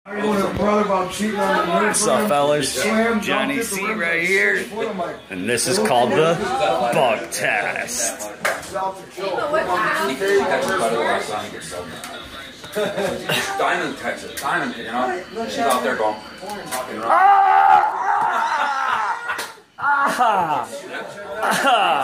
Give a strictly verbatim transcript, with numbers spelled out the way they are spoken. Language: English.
What's up, fellas? Johnny C right here, and this is called the bug test. Diamond catch it, Diamond, you know? She's out there going. Ah! Ah! Ah!